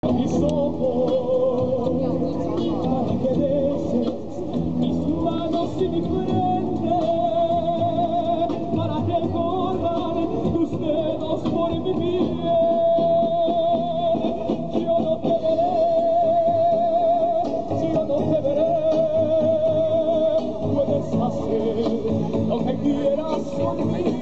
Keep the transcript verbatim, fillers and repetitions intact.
Mis ojos para que beses mis manos y mi frente, para que corran tus dedos por mi piel. Yo no te veré, yo no te veré. Puedes hacer lo que quieras conmigo.